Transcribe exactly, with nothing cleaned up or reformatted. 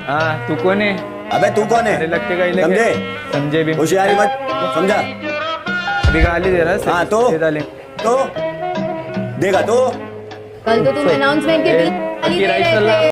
हाँ तू कौन है? अबे तू कौन है? अरे लगते का ही समझे? समझे भी होशियारी मत, समझा? अभी गाली दे रहा है। हाँ तो तो देगा तो कल तो तुम अनाउंसमेंट के बीच गाली दे रहे थे।